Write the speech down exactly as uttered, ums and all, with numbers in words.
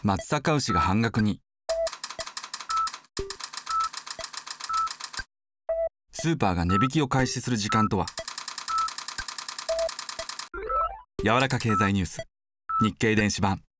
松阪牛が半額に。スーパーが値引きを開始する時間とは。柔らか経済ニュース、日経電子版。